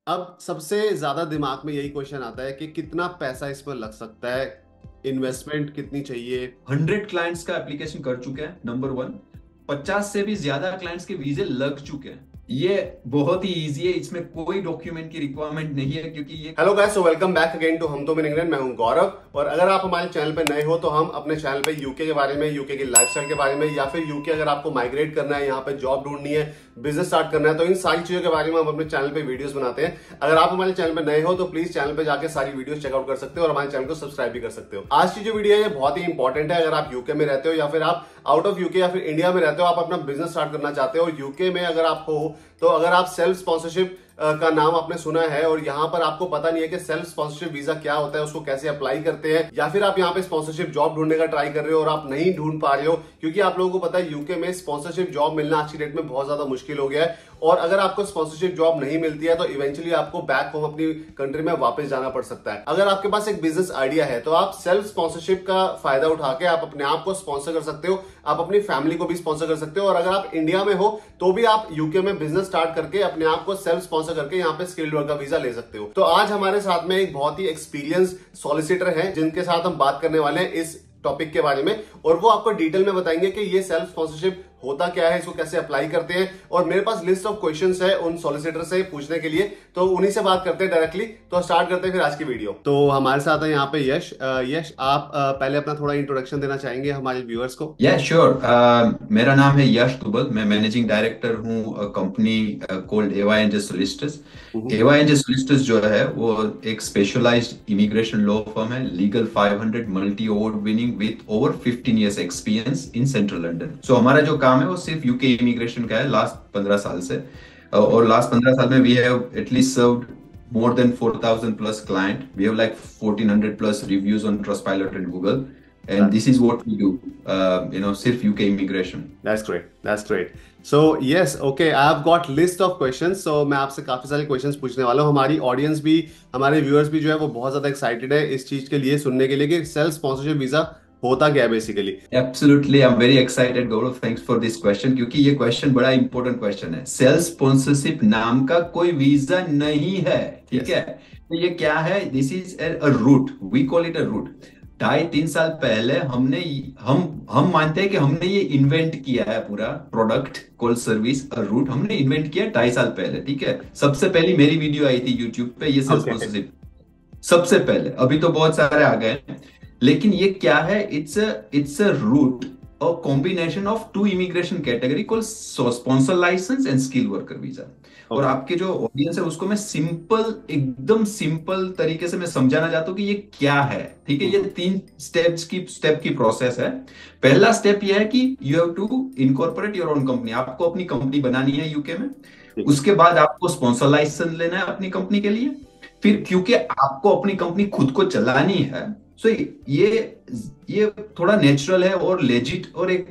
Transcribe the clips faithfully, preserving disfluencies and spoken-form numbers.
अब सबसे ज्यादा दिमाग में यही क्वेश्चन आता है कि कितना पैसा इसमें लग सकता है, इन्वेस्टमेंट कितनी चाहिए। हंड्रेड क्लाइंट्स का एप्लीकेशन कर चुके हैं, नंबर वन। पचास से भी ज्यादा क्लाइंट्स के वीजे लग चुके हैं। ये बहुत ही इजी है, इसमें कोई डॉक्यूमेंट की रिक्वायरमेंट नहीं है, क्योंकि ये hello guys, so welcome back again to हम तो इंग्लैंड। मैं हूं गौरव, और अगर आप हमारे चैनल पे नए हो तो हम अपने चैनल पे यूके के बारे में, यूके की लाइफस्टाइल के बारे में, या फिर यूके अगर आपको माइग्रेट करना है, यहाँ पे जॉब ढूंढनी है, बिजनेस स्टार्ट करना है, तो इन सारी चीजों के बारे में हम अपने चैनल पे वीडियोस बनाते हैं। अगर आप हमारे चैनल पे नए हो तो प्लीज चैनल पे जाकर सारी वीडियोस चेकआउट कर सकते हो और हमारे चैनल को सब्सक्राइब भी कर सकते हो। आज की जो वीडियो है बहुत ही इंपॉर्टेंट है। अगर आप यूके में रहते हो या फिर आप आउट ऑफ यूके या फिर इंडिया में रहते हो, आप अपना बिजनेस स्टार्ट करना चाहते हो और यूके में अगर आप हो, तो अगर आप सेल्फ स्पॉन्सरशिप का नाम आपने सुना है और यहाँ पर आपको पता नहीं है कि सेल्फ स्पॉन्सरशिप वीजा क्या होता है, उसको कैसे अप्लाई करते हैं, या फिर आप यहाँ पे स्पॉन्सरशिप जॉब ढूंढने का ट्राई कर रहे हो और आप नहीं ढूंढ पा रहे हो, क्योंकि आप लोगों को पता है यूके में स्पॉन्सरशिप जॉब मिलना आज की डेट में बहुत ज्यादा मुश्किल हो गया है। और अगर आपको स्पॉन्सरशिप जॉब नहीं मिलती है तो इवेंचुअली आपको बैक होम अपनी कंट्री में वापस जाना पड़ सकता है। अगर आपके पास एक बिजनेस आइडिया है तो आप सेल्फ स्पॉन्सरशिप का फायदा उठा के आप अपने आप को स्पॉन्सर कर सकते हो, आप अपनी फैमिली को भी स्पॉन्सर कर सकते हो। और अगर आप इंडिया में हो तो भी आप यूके में बिजनेस स्टार्ट करके अपने आप को सेल्फ स्पॉन्सर करके यहाँ पे स्किल्ड वर्क का वीजा ले सकते हो। तो आज हमारे साथ में एक बहुत ही एक्सपीरियंस सॉलिसिटर है जिनके साथ हम बात करने वाले हैं इस टॉपिक के बारे में, और वो आपको डिटेल में बताएंगे कि ये सेल्फ स्पॉन्सरशिप होता क्या है, इसको कैसे अप्लाई करते हैं। और मेरे पास लिस्ट ऑफ क्वेश्चंस है उन सॉलिसिटर से पूछने के लिए, तो उन्हीं से बात करते हैं डायरेक्टली। तो स्टार्ट करते हैं फिर आज की वीडियो। तो हमारे साथ है यहाँ पे यश। यश, आप पहले अपना थोड़ा इंट्रोडक्शन देना चाहेंगे हमारे व्यूअर्स को? या श्योर। मेरा नाम है यश दुबल, मैं मैनेजिंग डायरेक्टर हूँ company called AY and J solicitors. AY and J solicitors जो है वो एक स्पेशलाइज्ड इमिग्रेशन लॉ फर्म है, legal five hundred, multi award winning with over fifteen years experience in central London. So हमारा जो काम है वो सिर्फ यूके इमिग्रेशन का है लास्ट पंद्रह साल से, और लास्ट पंद्रह साल में we have at least served more than four thousand plus client. We have like fourteen hundred plus reviews on Trustpilot and Google, and this is what we do. Uh, you know, सिर्फ U K immigration. That's great. That's great. So yes, okay. I've got list of questions. So मैं आपसे काफी सारे questions पूछने वाला हूँ। हमारी audience भी, हमारे व्यूअर्स भी जो है वो बहुत ज्यादा एक्साइटेड है इस चीज के लिए सुनने के लिए कि सेल्फ स्पॉन्सरशिप वीजा होता क्या है basically. Absolutely, I'm very excited, Gaurav. Thanks for this question, क्योंकि ये क्वेश्चन बड़ा इंपॉर्टेंट क्वेश्चन है। सेल्फ स्पॉन्सरशिप नाम का कोई वीजा नहीं है, ठीक yes. है। तो ये क्या है? This is a route, we call it a route. ढाई तीन साल पहले हमने हम हम मानते हैं कि हमने ये इन्वेंट किया है, पूरा product call service a route हमने इन्वेंट किया ढाई साल पहले, ठीक है। सबसे पहली मेरी वीडियो आई थी यूट्यूब पे, ये सेल्फ स्पॉन्सरशिप सबसे पहले। अभी तो बहुत सारे आ गए, लेकिन ये क्या है? इट्स इट्स अ रूट और combination of two immigration category called sponsor licence and skill worker visa. और आपके जो ऑडियंस है उसको मैं सिंपल, एकदम सिंपल तरीके से मैं समझाना चाहता हूँ कि ये क्या है, ठीक है। ये तीन स्टेप्स की स्टेप की प्रोसेस है। पहला स्टेप ये है कि you have to incorporate your own company. आपको अपनी कंपनी बनानी है यूके में। उसके बाद आपको स्पॉन्सर लाइसेंस लेना है अपनी कंपनी के लिए। फिर क्योंकि आपको अपनी कंपनी खुद को चलानी है, सो so, ये ये थोड़ा नेचुरल है और लेजिट, और एक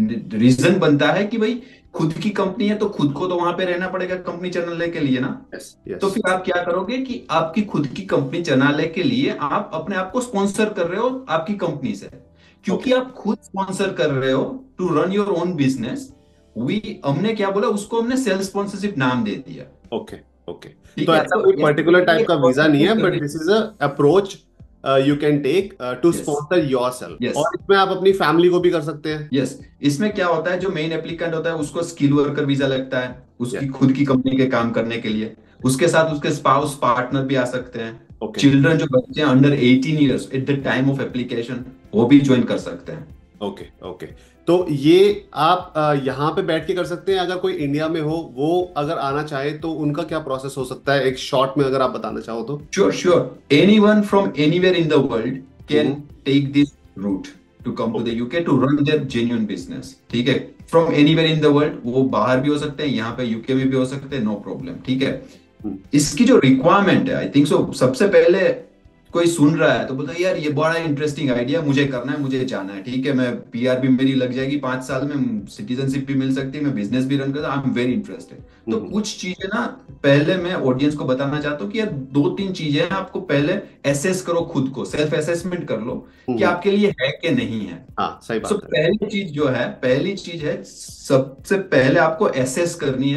रीजन बनता है कि भाई खुद की कंपनी है तो खुद को तो वहां पे रहना पड़ेगा कंपनी चलाने के लिए ना। yes, yes. तो फिर आप क्या करोगे कि आपकी खुद की कंपनी चलाने के लिए आप अपने आप को स्पॉन्सर कर रहे हो आपकी कंपनी से, क्योंकि okay. आप खुद स्पॉन्सर कर रहे हो to run your own business. We हमने क्या बोला, उसको हमने सेल्फ स्पॉन्सरशिप नाम दे दिया। ओके ओके, तो ऐसा कोई पर्टिकुलर टाइप का वीजा नहीं है, but this is a approach you can take to sponsor yourself. और इसमें आप अपनी फैमिली को भी कर सकते हैं। Yes yes. इसमें क्या होता है, जो मेन एप्लीकेंट होता है उसको स्किल वर्कर वीजा लगता है उसकी yes. खुद की कंपनी के काम करने के लिए। उसके साथ उसके स्पाउस पार्टनर भी आ सकते हैं। okay. चिल्ड्रन जो बच्चे हैं under eighteen years at the time of application, वो भी ज्वाइन कर सकते हैं। ओके ओके, तो ये आप यहाँ पे बैठ के कर सकते हैं। अगर कोई इंडिया में हो, वो अगर आना चाहे तो उनका क्या प्रोसेस हो सकता है, एक शॉर्ट में अगर आप बताना चाहो तो? Sure sure, anyone from anywhere in the world can take this route to come to the UK to run their genuine business, ठीक है। From anywhere in the world, वो बाहर भी हो सकते हैं, यहाँ पे यूके में भी हो सकते हैं, नो प्रॉब्लम, ठीक है। इसकी जो रिक्वायरमेंट है, आई थिंक सो, सबसे पहले कोई सुन रहा है तो बोलता है यार ये बड़ा इंटरेस्टिंग आइडिया, मुझे करना है, मुझे जाना है, ठीक है। मैं पीआर भी मेरी लग जाएगी पांच साल में, सिटीजनशिप भी मिल सकती है, मैं बिजनेस भी रन करता हूं, आई एम वेरी इंटरेस्टेड। तो कुछ चीजें ना पहले मैं ऑडियंस को बताना चाहता हूँ कि यार दो तीन चीजें आपको पहले एसेस करो, खुद को सेल्फ एसेसमेंट कर लो कि आपके लिए है कि नहीं है। हाँ, सही बात है। पहली चीज जो है, पहली चीज है, सबसे पहले आपको एसेस करनी है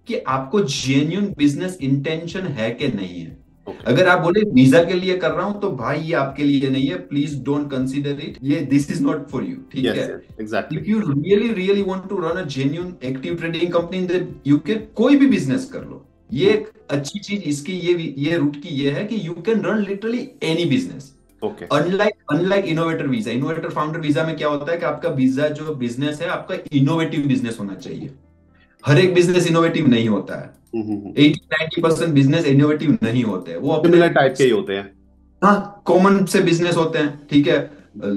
कि आपको जेन्युइन बिजनेस इंटेंशन है कि नहीं है। Okay. अगर आप बोले वीजा के लिए कर रहा हूं तो भाई ये आपके लिए नहीं है, प्लीज डोंट कंसीडर इट, ये this is not for you, ठीक yes, है। yes, exactly. If you really really want to run a genuine active trading company in the UK, कोई भी बिजनेस कर लो, ये एक अच्छी चीज इसकी ये ये रूट की ये है कि you can run literally any business. Okay. Unlike unlike innovator visa, innovator founder visa में क्या होता है कि आपका वीजा जो बिजनेस है आपका इनोवेटिव बिजनेस होना चाहिए। हर एक बिजनेस इनोवेटिव नहीं होता है, अस्सी नाइंटी परसेंट बिजनेस इनोवेटिव नहीं होते हैं, वो अपने टाइप के ही होते हैं। हाँ, कॉमन से बिजनेस होते हैं, ठीक है।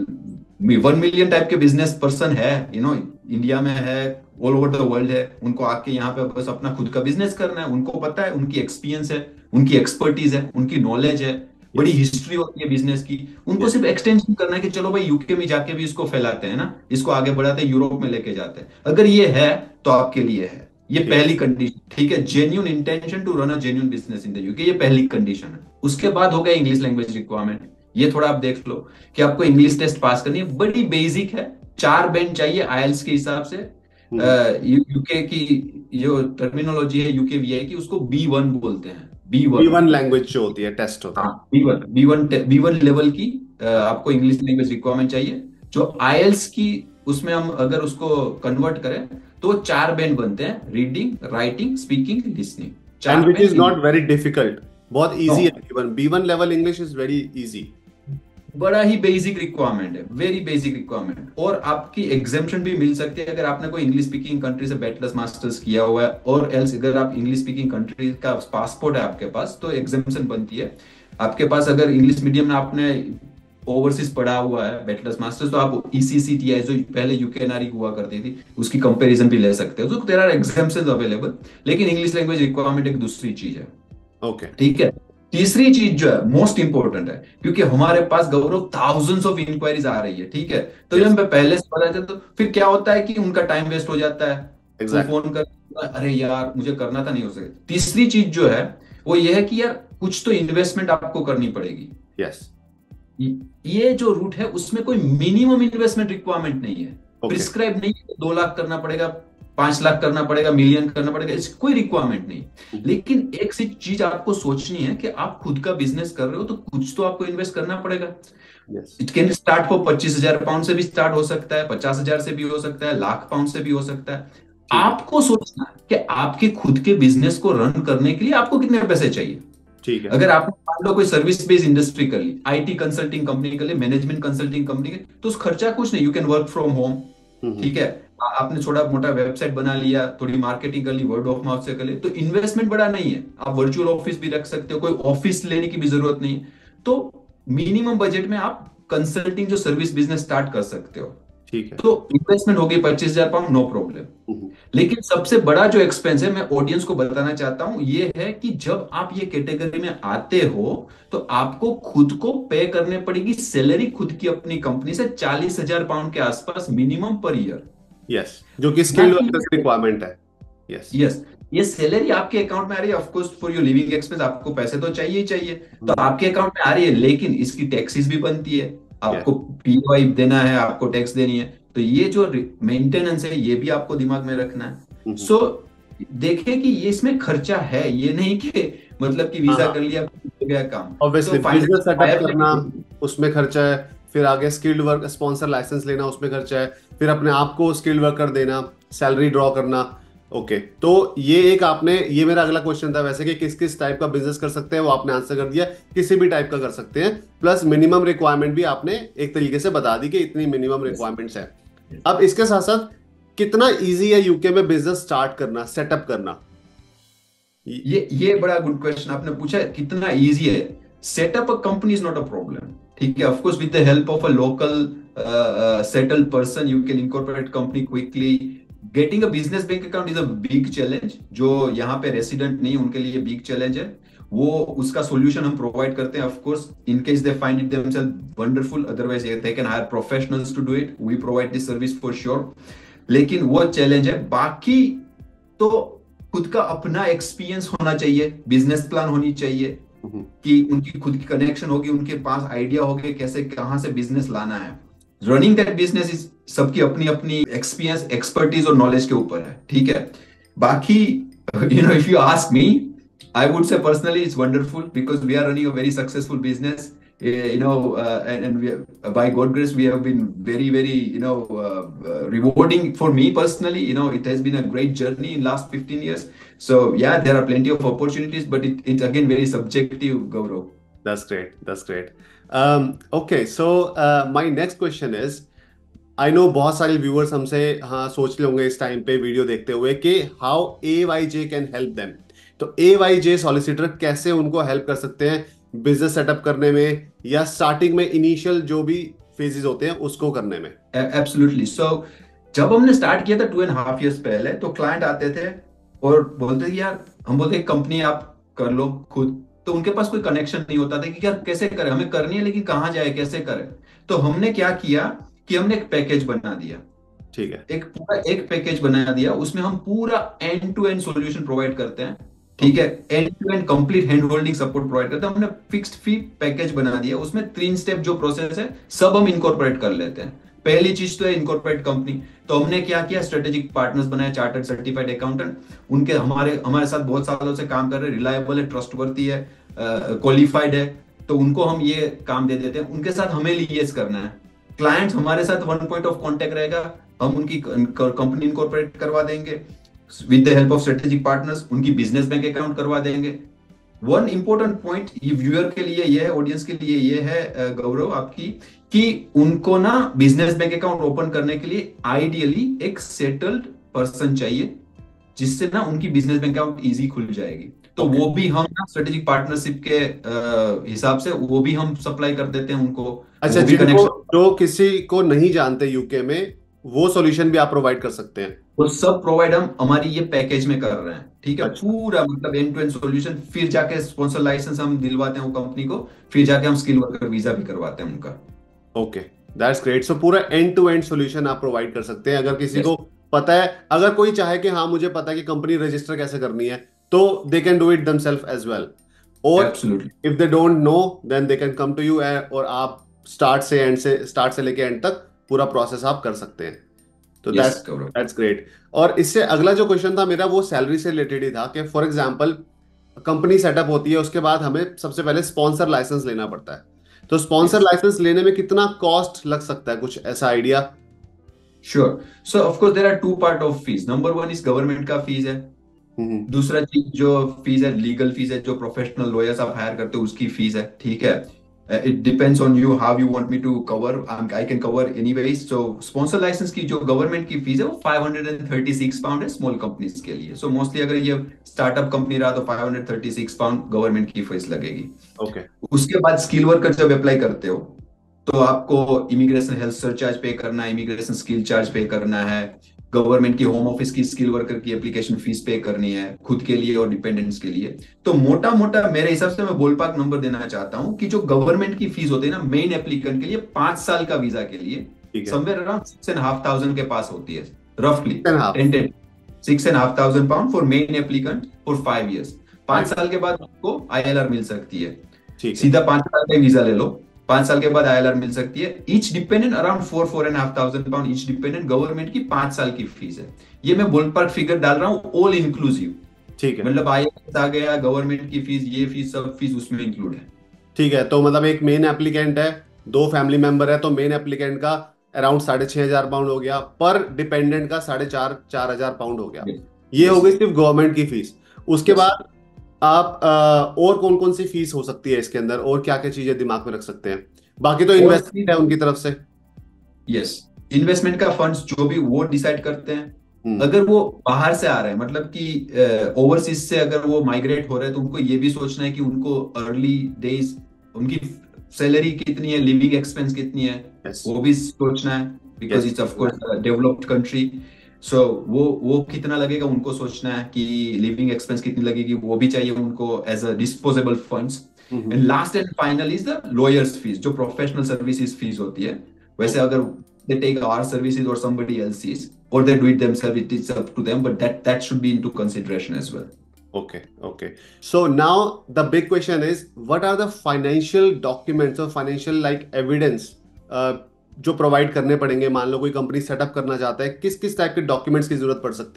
वन मिलियन टाइप के बिजनेस पर्सन है, यू नो, इंडिया में है, ऑल ओवर द वर्ल्ड है, उनको आके यहाँ पे बस अपना खुद का बिजनेस करना है, उनको पता है, उनकी एक्सपीरियंस है, उनकी एक्सपर्टीज है, उनकी नॉलेज है, बड़ी हिस्ट्री होती है बिजनेस की, उनको सिर्फ एक्सटेंशन करना है कि चलो भाई यूके में जाके भी इसको फैलाते हैं ना, इसको आगे बढ़ाते हैं, यूरोप में लेके जाते हैं। अगर ये है तो आपके लिए है, ये पहली कंडीशन, ठीक है। Genuine intention to run a genuine business in the UK, ये पहली कंडीशन है। उसके बाद हो गया इंग्लिश लैंग्वेज रिक्वायरमेंट। ये थोड़ा आप देख लो कि आपको इंग्लिश टेस्ट पास करनी है, बड़ी बेसिक है, चार बैंड चाहिए आईएलटीएस के हिसाब से। यूके की जो टर्मिनोलॉजी है यूके वीआई की, उसको बी वन बोलते हैं, B one B one language जो होती है, टेस्ट होता है, B one B one B one level की आपको इंग्लिश लैंग्वेज रिक्वायरमेंट चाहिए। जो आईएलटीएस की उसमें हम अगर उसको कन्वर्ट करें तो चार बैंड बनते हैं, reading, writing, speaking, listening, and which is not very difficult, बहुत इजी है। B one B one level English is very easy, बड़ा ही बेसिक रिक्वायरमेंट है, वेरी बेसिक रिक्वायरमेंट। और आपकी एग्जेम्पशन भी मिल सकती है अगर आपने कोई इंग्लिश स्पीकिंग कंट्री से बैचलर्स मास्टर्स किया हुआ है, और एल्स अगर आप इंग्लिश स्पीकिंग कंट्री का पासपोर्ट है आपके पास तो एग्जेम्पशन बनती है आपके पास। अगर इंग्लिश मीडियम में आपने ओवरसीज पढ़ा हुआ है बैचलर्स मास्टर्स, तो आप ईसीसीटीआई जो पहले यूकेएनआरई हुआ करती थी उसकी कंपैरिजन भी ले सकते हो, तो देयर आर एग्जेम्पशंस अवेलेबल। लेकिन इंग्लिश लैंग्वेज रिक्वायरमेंट एक दूसरी चीज है, ओके, ठीक है। तीसरी चीज जो है मोस्ट इंपॉर्टेंट है, क्योंकि हमारे पास गौरव थाउजेंड्स ऑफ इंक्वायरीज आ रही है, ठीक है। तो जब मैं पहले से बताते तो फिर क्या होता है कि उनका टाइम वेस्ट हो जाता है, exactly. फोन कर, अरे यार मुझे करना था, नहीं हो सके। तीसरी चीज जो है वो ये है कि यार कुछ तो इन्वेस्टमेंट आपको करनी पड़ेगी। यस, ये जो रूट है उसमें कोई मिनिमम इन्वेस्टमेंट रिक्वायरमेंट नहीं है, okay. प्रिस्क्राइब नहीं है, दो लाख करना पड़ेगा, पांच लाख करना पड़ेगा, मिलियन करना पड़ेगा, इसकी कोई रिक्वायरमेंट नहीं। लेकिन एक सी चीज आपको सोचनी है कि आप खुद का बिजनेस कर रहे हो तो कुछ तो आपको इन्वेस्ट करना पड़ेगा। इट कैन स्टार्ट फॉर पच्चीस हजार पाउंड से भी स्टार्ट हो सकता है, पचास हजार से भी हो सकता है, लाख पाउंड से भी हो सकता है। आपको सोचना है कि आपके खुद के बिजनेस को रन करने के लिए आपको कितने पैसे चाहिए, ठीक है। अगर आपने मान लो कोई सर्विस बेस्ड इंडस्ट्री कर ली, आईटी कंसल्टिंग कंपनी कर ली, मैनेजमेंट कंसल्टिंग कंपनी, तो उस खर्चा कुछ नहीं, you can work from home, ठीक है। आपने थोड़ा मोटा वेबसाइट बना लिया, थोड़ी मार्केटिंग कर ली, वर्ड ऑफ माउथ से कर ली, तो इन्वेस्टमेंट बड़ा नहीं है। आप वर्चुअल ऑफिस भी रख सकते हो, कोई ऑफिस लेने की भी जरूरत नहीं। तो मिनिमम बजट में आप कंसल्टिंग जो सर्विस बिजनेस स्टार्ट कर सकते हो, ठीक है। तो इन्वेस्टमेंट होगी पच्चीस हजार पाउंड, नो प्रॉब्लम। लेकिन सबसे बड़ा जो एक्सपेंस है, मैं ऑडियंस को बताना चाहता हूं, ये है कि जब आप ये कैटेगरी में आते हो तो आपको खुद को पे करने पड़ेगी सैलरी, खुद की अपनी कंपनी से चालीस हजार पाउंड के आसपास मिनिमम पर ईयर। यस, जो कि स्किल्ड वर्कर्स की रिक्वायरमेंट है। यस यस, ये सैलरी आपके अकाउंट में आ रही है, of course for your living expense आपको पैसे तो चाहिए ही चाहिए, तो आपके अकाउंट में आ रही है, लेकिन इसकी टैक्सेस भी बनती है, आपको पीओआई देना है, आपको टैक्स देनी है, तो ये जो मेंटेनेंस है ये भी आपको दिमाग में रखना है। सो so, देखें कि ये इसमें खर्चा है, ये नहीं कि मतलब कि वीजा कर लिया हो गया काम। ऑब्वियसली बिजनेस सेटअप करना उसमें खर्चा है, फिर आगे स्किल्ड वर्क स्पॉन्सर लाइसेंस लेना उसमें खर्चा है, फिर अपने आप को स्किल्ड वर्कर देना, सैलरी ड्रॉ करना। Okay okay. तो ये एक आपने, ये मेरा अगला क्वेश्चन था वैसे कि किस किस टाइप का बिजनेस कर सकते हैं, वो आपने आंसर कर दिया, किसी भी टाइप का कर सकते हैं, प्लस मिनिमम रिक्वायरमेंट भी आपने एक तरीके से बता दी कि इतनी मिनिमम रिक्वायरमेंट्स है। अब इसके साथ साथ कितना इजी है यूके में बिजनेस स्टार्ट करना, सेटअप करना? ये ये बड़ा गुड क्वेश्चन आपने पूछा, कितना इजी है setup a company is not a problem, ठीक है। Of course with the help of a local settled person you can incorporate company quickly. Getting a business bank account is a big challenge, जो यहाँ पे resident नहीं उनके लिए big challenge है, वो उसका सॉल्यूशन हम प्रोवाइड करते हैं। Of course in case they find it themselves wonderful, otherwise they can hire professionals to do it, we provide this service for sure. लेकिन वो चैलेंज है, बाकी तो खुद का अपना एक्सपीरियंस होना चाहिए, बिजनेस प्लान होनी चाहिए कि उनकी खुद की कनेक्शन होगी, उनके पास आइडिया होगी कैसे कहां से बिजनेस लाना है। रनिंग दैट बिजनेस इज सबकी अपनी अपनी एक्सपीरियंस, एक्सपर्टीज और नॉलेज के ऊपर है, ठीक है। बाकी You know, if you ask me, I would say personally it's wonderful because we are running a very successful business. Uh, you know, uh, and, and we have, by God grace, we have been very, very, you know, uh, uh, rewarding for me personally. You know, it has been a great journey in last fifteen years. So yeah, there are plenty of opportunities, but it, it's again very subjective, Gaurav. That's great. That's great. Um, okay, so uh, my next question is, I know बहुत सारे viewers हमसे हाँ सोच लेंगे इस time पे video देखते हुए कि how A Y J can help them. तो ए वाई जे सॉलिसिटर कैसे उनको हेल्प कर सकते हैं बिजनेस सेटअप करने में या स्टार्टिंग में इनिशियल जो भी फेजेस होते हैं उसको करने में। एब्सोल्युटली। सो जब हमने स्टार्ट किया था टू एंड हाफ ईयर्स पहले, तो क्लाइंट आते थे और बोलते थे यार, हम बोलते कंपनी आप कर लो खुद, तो उनके पास कोई कनेक्शन नहीं होता था कि यार कैसे करें, हमें करनी है लेकिन कहाँ जाए, कैसे करें। तो हमने क्या किया कि हमने एक पैकेज बना दिया। ठीक है, एक पूरा एक पैकेज बना दिया, उसमें हम पूरा end to end solution provide करते हैं। ठीक है, end to end complete hand holding support provide करते हैं। हमने फिक्स्ड फी पैकेज बना दिया, उसमें तीन स्टेप जो प्रोसेस है सब हम इनकॉर्पोरेट कर लेते हैं। पहली चीज तो है इनकॉर्पोरेट कंपनी। तो हमने क्या किया, स्ट्रेटेजिक पार्टनर्स बनाए, चार्टर्ड सर्टिफाइड अकाउंटेंट, उनके हमारे हमारे साथ बहुत सालों से काम कर रहे, रिलायबल है, ट्रस्टवर्दी है, क्वालिफाइड है, तो उनको हम ये काम दे देते हैं। उनके साथ हमें लिएज करना है। क्लाइंट्स हमारे साथ वन पॉइंट ऑफ कांटेक्ट रहेगा, हम उनकी कंपनी इनकॉर्पोरेट करवा देंगे with the help of strategic partners, उनकी बिजनेस बैंक अकाउंट करवा देंगे। वन इंपॉर्टेंट पॉइंट ये व्यूअर के लिए ये है, ऑडियंस के लिए ये है गौरव आपकी, कि उनको ना बिजनेस बैंक अकाउंट ओपन करने के लिए आइडियली एक सेटल्ड पर्सन चाहिए, जिससे ना उनकी बिजनेस बैंक अकाउंट इजी खुल जाएगी। तो okay. वो भी हम ना स्ट्रेटेजिक पार्टनरशिप के हिसाब से वो भी हम सप्लाई कर देते हैं उनको। अच्छा, जिनको जो किसी को नहीं जानते यूके में, वो सॉल्यूशन भी आप प्रोवाइड कर सकते हैं? वो सब प्रोवाइड हम हमारी ये पैकेज में कर रहे हैं। ठीक है, अच्छा। पूरा मतलब एंड टू एंड सॉल्यूशन, फिर जाके स्पॉन्सर लाइसेंस हम दिलवाते हैं वो कंपनी को, फिर जाके हम स्किल वर्कर वीजा भी करवाते हैं उनका। Okay, that's great. सो पूरा एंड टू एंड सॉल्यूशन आप प्रोवाइड कर सकते हैं। अगर किसी yes. को पता है, अगर कोई चाहे कि हाँ मुझे पता है कि कंपनी रजिस्टर कैसे करनी है, तो they can do it themselves as well. और if they don't know then they can come to you, और आप स्टार्ट से एंड से स्टार्ट से लेके एंड तक पूरा प्रोसेस आप कर सकते हैं। तो दैट्स दैट्स ग्रेट। और इससे अगला जो क्वेश्चन था मेरा, वो सैलरी से रिलेटेड ही था कि फॉर एग्जांपल कंपनी सेटअप होती है, उसके बाद हमें सबसे पहले स्पॉन्सर लाइसेंस लेना पड़ता है। तो स्पॉन्सर लाइसेंस लेने में कितना कॉस्ट लग सकता है, कुछ ऐसा idea? Sure. So of course there are two part of fees. Number one is government का फीस है। दूसरा चीज जो फीस है, लीगल फीस है, जो प्रोफेशनल लॉयर्स आप हायर करते हो उसकी फीस है। ठीक है, it depends on you how you want me to cover. um, I can cover anyways. So sponsor license की जो गवर्नमेंट की फीस है वो five hundred thirty six pound है स्मॉल कंपनीज के लिए। सो मोस्टली अगर ये स्टार्टअप कंपनी रहा तो five hundred thirty six pound government की फीस लगेगी। Okay okay. उसके बाद स्किल वर्कर जब अप्लाई करते हो तो आपको इमिग्रेशन हेल्थ सरचार्ज पे करना है, इमिग्रेशन स्किल चार्ज पे करना है, गवर्नमेंट की होम ऑफिस की स्किल वर्कर की एप्लीकेशन फीस पे करनी है, खुद के लिए और डिपेंडेंट्स के लिए। तो मोटा मोटा मेरे हिसाब से मैं बोलपाक नंबर देना चाहता हूं कि जो गवर्नमेंट की फीस होती है ना मेन एप्लीकेंट के लिए, पांच साल का वीजा के लिए somewhere around six and half thousand के पास होती है रफली। Six and half thousand pound for main applicant for five years. पांच साल के बाद आपको आई एल आर मिल सकती है। सीधा पांच साल का वीजा ले लो, पांच साल के बाद आई एल आर मिल सकती है। Each dependent around four four and half thousand pound each dependent government की पांच साल की फीस है। ये मैं बोलपाक फिगर डाल रहा हूँ ऑल इंक्लूसिव। ठीक है, मतलब आई एल आर आ गया, गवर्नमेंट की फीस, ये फीस, सब फीस उसमें इंक्लूड है। ठीक है, तो मतलब एक मेन एप्लीकेंट है, दो फैमिली मेंबर है, तो मेन एप्लीकेंट का अराउंड साढ़े छह हजार पाउंड हो गया, पर डिपेंडेंट का साढ़े चार चार हजार पाउंड हो गया। ये हो गई सिर्फ गवर्नमेंट की फीस। उसके बाद आप आ, और कौन कौन सी फीस हो सकती है इसके अंदर, और क्या क्या चीजें दिमाग में रख सकते हैं? बाकी तो इन्वेस्टमेंट है उनकी तरफ से। यस, इन्वेस्टमेंट का फंड्स जो भी वो डिसाइड करते हैं। अगर वो बाहर से आ रहे हैं, मतलब कि ओवरसीज से अगर वो माइग्रेट हो रहे हैं, तो उनको ये भी सोचना है कि उनको अर्ली डेज उनकी सैलरी कितनी है, लिविंग एक्सपेंस कितनी है, yes. वो भी सोचना है, because it's of course developed country. So वो वो कितना लगेगा उनको सोचना है, कि लिविंग एक्सपेंस कितनी लगेगी वो भी चाहिए उनको as a disposable funds. And last and final is the lawyers fees, जो प्रोफेशनल सर्विसेज फीस होती है। वैसे अगर they take our services or somebody else's, or they do it themselves, it is up to them, but that that should be into consideration as well. Okay, okay. So now the big question is, what are the financial documents or financial like evidence uh, जो provide करने पड़ेंगे? मान लो कोई company setup करना चाहता है, किस किस टाइप के डॉक्यूमेंट्स की जरूरत पड़ सकती है?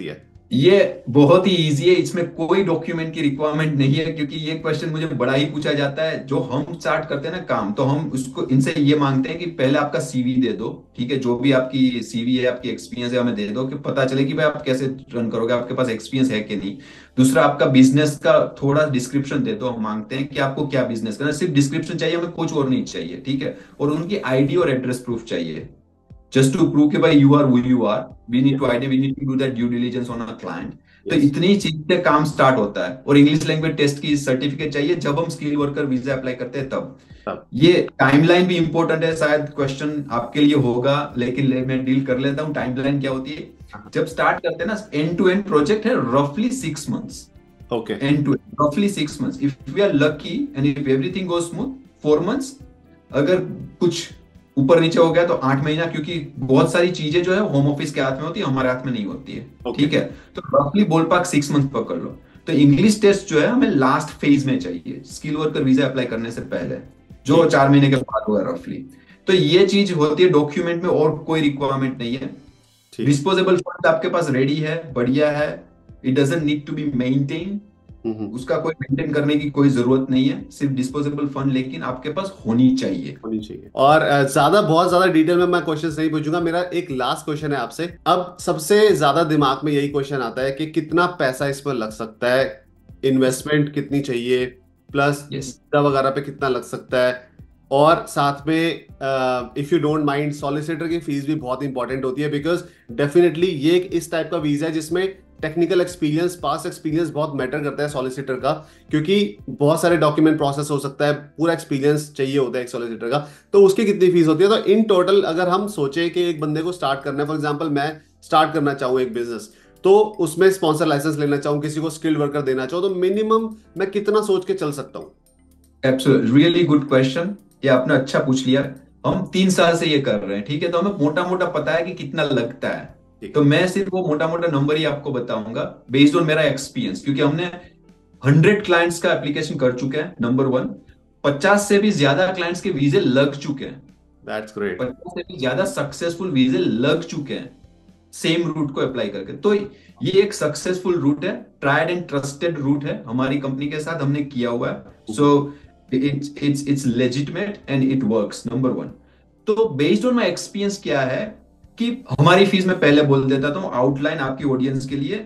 ये बहुत ही इजी है, इसमें कोई डॉक्यूमेंट की रिक्वायरमेंट नहीं है, क्योंकि ये क्वेश्चन मुझे बड़ा ही पूछा जाता है। जो हम स्टार्ट करते हैं ना काम, तो हम उसको इनसे ये मांगते हैं कि पहले आपका सीवी दे दो, ठीक है, जो भी आपकी सीवी है, आपकी एक्सपीरियंस है, हमें दे दो कि पता चले कि भाई आप कैसे रन करोगे, आपके पास एक्सपीरियंस है कि नहीं। दूसरा, आपका बिजनेस का थोड़ा डिस्क्रिप्शन दे दो, हम मांगते हैं कि आपको क्या बिजनेस करना है, सिर्फ डिस्क्रिप्शन चाहिए हमें, कुछ और नहीं चाहिए, ठीक है। और उनकी आईडी और एड्रेस प्रूफ चाहिए, जस्ट टू प्रूव कि भाई you are who you are, we need to idea, we need to do that due diligence on a client. तो यस। इतनी चीज से काम स्टार्ट होता है। और इंग्लिश लैंग्वेज टेस्ट की सर्टिफिकेट चाहिए जब हम स्किल वर्कर वीजा अप्लाई करते हैं तब। तब ये टाइमलाइन भी इंपॉर्टेंट है, शायद क्वेश्चन आपके लिए होगा, लेकिन ले, मैं डील कर लेता हूँ। टाइमलाइन क्या होती है? जब स्टार्ट करते हैं ना, एंड टू एंड प्रोजेक्ट है रफली six months, okay. End to end रफली six months. If we are lucky and if everything goes smooth, four months. अगर कुछ ऊपर नीचे हो गया तो आठ महीना, क्योंकि बहुत सारी चीजें जो है होम ऑफिस के हाथ में होती है, हमारे हाथ में नहीं होती है, Okay. ठीक है। तो रफली बोल पाक सिक्स मंथ पकड़ लो। तो इंग्लिश टेस्ट जो है हमें लास्ट फेज में चाहिए, स्किल वर्कर वीजा अप्लाई करने से पहले, जो चार महीने के बाद हुआ रफली। तो ये चीज होती है डॉक्यूमेंट में, और कोई रिक्वायरमेंट नहीं है। ठीक। डिस्पोजेबल फंड आपके पास रेडी है, बढ़िया है, it doesn't need to be maintain, hmm. उसका कोई मेंटेन करने की कोई जरूरत नहीं है, सिर्फ डिस्पोजेबल फंड लेकिन आपके पास होनी चाहिए। होनी चाहिए। और अ, ज्यादा बहुत ज्यादा डिटेल में मैं क्वेश्चन नहीं पूछूंगा। मेरा एक लास्ट क्वेश्चन है आपसे। अब सबसे ज्यादा दिमाग में यही क्वेश्चन आता है कि कितना पैसा इस पर लग सकता है, इन्वेस्टमेंट कितनी चाहिए, प्लस यस। वीजा वगैरह पे कितना लग सकता है, और साथ में if you don't mind solicitor की फीस भी बहुत इंपॉर्टेंट होती है, बिकॉज डेफिनेटली ये एक इस टाइप का वीजा है जिसमें टेक्निकल एक्सपीरियंस, पास्ट एक्सपीरियंस बहुत मैटर करता है सॉलिसिटर का, क्योंकि बहुत सारे डॉक्यूमेंट प्रोसेस हो सकता है, पूरा एक्सपीरियंस चाहिए होता है एक सॉलिसिटर का। तो उसकी कितनी फीस होती है? तो इन टोटल अगर हम सोचे कि एक बंदे को स्टार्ट करना है, फॉर एग्जांपल मैं स्टार्ट करना चाहूँ एक बिजनेस, तो उसमें स्पॉन्सर लाइसेंस लेना चाहूँ, किसी को स्किल्ड वर्कर देना चाहूँ, तो मिनिमम मैं कितना सोच के चल सकता हूँ? एब्सोल्युटली, रियली गुड क्वेश्चन, ये आपने अच्छा पूछ लिया। हम तीन साल से ये कर रहे हैं, ठीक है, तो हमें मोटा मोटा पता है कि कितना लगता है। तो मैं सिर्फ वो मोटा मोटा नंबर ही आपको बताऊंगा बेस्ड ऑन मेरा एक्सपीरियंस, क्योंकि हमने हंड्रेड क्लाइंट्स का एप्लीकेशन कर चुके हैं, नंबर वन। पचास से भी ज्यादा क्लाइंट्स के वीजे लग चुके हैं, दैट्स ग्रेट। पचास से भी ज्यादा सक्सेसफुल वीजे लग चुके हैं सेम रूट को अप्लाई करके। तो ये एक सक्सेसफुल रूट है, ट्राइड एंड ट्रस्टेड रूट है, हमारी कंपनी के साथ हमने किया हुआ है। So it's it's it's legitimate and it works, number one. तो बेस्ड ऑन माय एक्सपीरियंस क्या है कि हमारी फीस में पहले बोल देता हूं आउटलाइन आपकी ऑडियंस के लिए,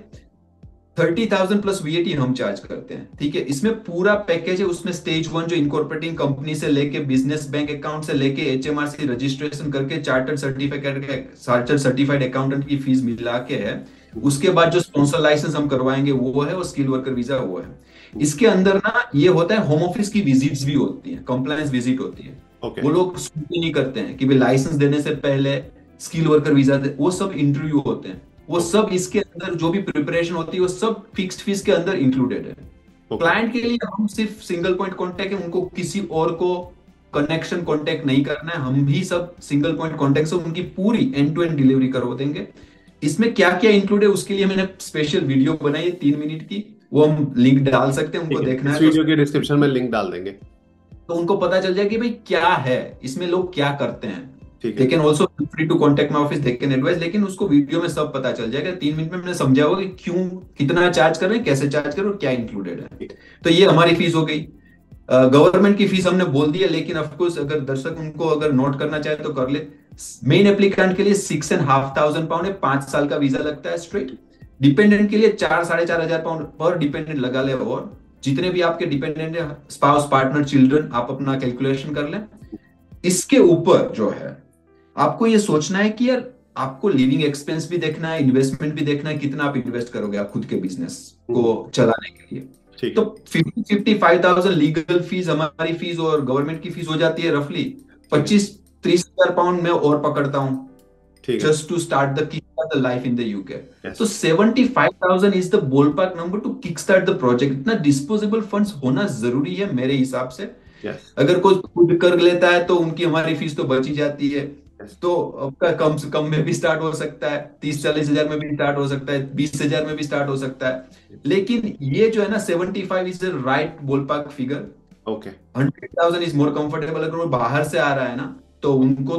थर्टी थाउजेंड प्लस वीएटी हम चार्ज करते हैं, ठीक है। इसमें पूरा पैकेज है, उसमें स्टेज वन जो इनकॉर्पोरेटिंग कंपनी से लेके बिजनेस बैंक अकाउंट से लेके एचएमआरसी रजिस्ट्रेशन करके chartered certificate chartered certified accountant की फीस मिला के है। उसके बाद जो स्पॉन्सर लाइसेंस हम करवाएंगे वो है, और स्किल वर्कर वीजा वो है। इसके अंदर ना ये होता है, होम ऑफिस की विजिट्स भी होती है, कंप्लायंस विजिट होती है। Okay. वो लोग स्क्रूटनी नहीं करते हैं कि भाई लाइसेंस देने से पहले स्किल वर्कर वीजा दे, वो सब इंटरव्यू होते हैं, वो सब इसके अंदर जो भी प्रिपरेशन होती है वो सब फिक्स्ड फीस के अंदर इंक्लूडेड है। क्लाइंट के लिए हम सिर्फ सिंगल पॉइंट कांटेक्ट है, उनको किसी और को कनेक्शन कांटेक्ट नहीं करना है, हम भी सब सिंगल पॉइंट कांटेक्ट से उनकी पूरी एंड टू एंड डिलीवरी करवा देंगे। इसमें क्या क्या इंक्लूड है उसके लिए मैंने स्पेशल वीडियो बनाई है तीन मिनट की, वो हम लिंक डाल सकते हैं, उनको देखना है इस वीडियो के डिस्क्रिप्शन में लिंक डाल देंगे, तो उनको पता चल जाए कि भाई क्या है इसमें, लोग क्या करते हैं। ठीक दे है। Can also free to contact my office, they can advice, लेकिन उसको वीडियो में सब पता चल जाएगा। तीन मिनट में मैंने समझा होगा कि क्यों, कितना चार्ज कर रहे हैं, कैसे चार्ज कर रहे हैं और क्या इंक्लूडेड है। तो ये हमारी फीस हो गई। गवर्नमेंट की फीस हमने बोल दी है, लेकिन ऑफकोर्स अगर दर्शक उनको अगर नोट करना चाहे तो कर ले। मेन एप्लीकेंट के लिए six and half thousand pound है, पांच साल का वीजा लगता है स्ट्रेट। डिपेंडेंट के लिए चार साढ़े चार हजार पाउंड पर डिपेंडेंट लगा ले, और जितने भी आपके डिपेंडेंट है, स्पाउस, पार्टनर, चिल्ड्रन, आप अपना कैलकुलेशन कर लें। इसके ऊपर जो है आपको ये सोचना है कि यार आपको लिविंग एक्सपेंस भी देखना है, इन्वेस्टमेंट भी देखना है, कितना आप इन्वेस्ट करोगे आप खुद के बिजनेस को चलाने के लिए। तो fifty fifty five thousand legal fees हमारी फीस और गवर्नमेंट की फीस हो जाती है रफली पच्चीस तीस हजार पाउंड में और पकड़ता हूं just to start the kick life in the UK. तो seventy five thousand is the ballpark number to kick start the project. इतना डिस्पोजेबल फंड्स होना जरूरी है मेरे हिसाब से। yes. अगर कोई खुद कर लेता है तो उनकी हमारी फीस तो बच ही जाती है। yes. तो आपका कम से कम में भी स्टार्ट हो सकता है, तीस चालीस हजार में भी स्टार्ट हो सकता है, बीस हजार में भी स्टार्ट हो सकता है। yes. लेकिन ये जो है ना seventy five is the right ballpark figure. Okay, hundred thousand is more comfortable. अगर वो बाहर से आ रहा है ना तो उनको तो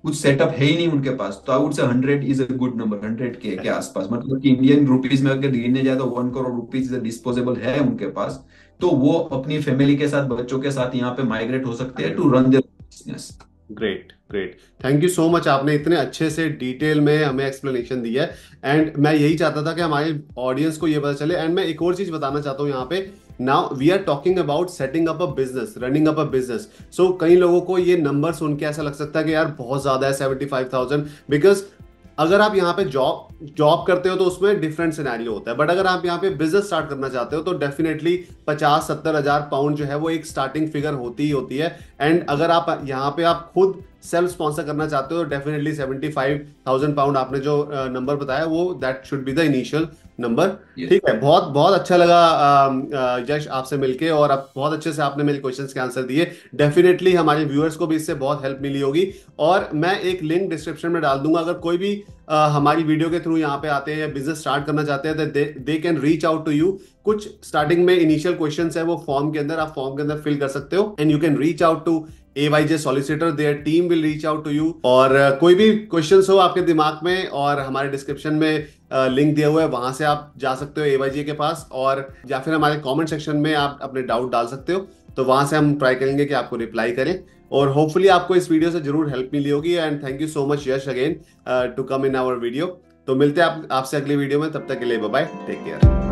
कुछ सेटअप है ही नहीं उनके पास, तो I would say hundred is a good number, hundred K के आसपास, मतलब कि इंडियन रुपीज में अगर गिनने जाए तो वन करोड़ रुपीज डिस्पोजेबल है उनके पास, तो वो अपनी फैमिली के साथ, बच्चों के साथ यहाँ पे माइग्रेट हो सकते हैं to run their business. Great great, thank you so much, आपने इतने अच्छे से डिटेल में हमें एक्सप्लेनेशन दिया है। एंड मैं यही चाहता था कि हमारे ऑडियंस को ये पता चले। एंड मैं एक और चीज बताना चाहता हूँ यहाँ पे, now we are talking about setting up a business, running up a business. So कई लोगों को ये नंबर सुन के ऐसा लग सकता है कि यार बहुत ज्यादा है सेवेंटी फाइव थाउजेंड, बिकॉज अगर आप यहाँ पे जॉब जॉब करते हो तो उसमें डिफरेंट सिनेरियो होता है, बट अगर आप यहाँ पे बिजनेस स्टार्ट करना चाहते हो तो डेफिनेटली पचास सत्तर हजार पाउंड जो है वो एक स्टार्टिंग फिगर होती ही होती है। एंड अगर आप यहाँ पे आप खुद सेल्फ स्पॉन्सर करना चाहते हो तो definitely seventy five thousand pound आपने जो नंबर बताया वो that should be the initial number. ठीक है, बहुत बहुत अच्छा लगा यश आपसे मिलके, और अब बहुत अच्छे से आपने मेरे क्वेश्चंस के आंसर दिए। डेफिनेटली हमारे व्यूअर्स को भी इससे बहुत हेल्प मिली होगी, और मैं एक लिंक डिस्क्रिप्शन में डाल दूंगा। अगर कोई भी uh, हमारी वीडियो के थ्रू यहाँ पे आते हैं या बिजनेस स्टार्ट करना चाहते हैं तो they can reach out to you. कुछ स्टार्टिंग में इनिशियल क्वेश्चंस है वो फॉर्म के अंदर, आप फॉर्म के अंदर फिल कर सकते हो, and you can reach out to A Y J Solicitor, their team will reach out to you। और uh, कोई भी क्वेश्चंस हो आपके दिमाग में, और हमारे डिस्क्रिप्शन में लिंक uh, दिया हुआ है, वहां से आप जा सकते हो A Y J के पास, और या फिर हमारे कमेंट सेक्शन में आप अपने डाउट डाल सकते हो, तो वहां से हम ट्राई करेंगे कि आपको रिप्लाई करें। और होपफुली आपको इस वीडियो से जरूर हेल्प मिली होगी। And thank you so much Yash again to come in our video. तो मिलते हैं आप आपसे अगली वीडियो में, तब तक के लिए बाय बाय, टेक केयर।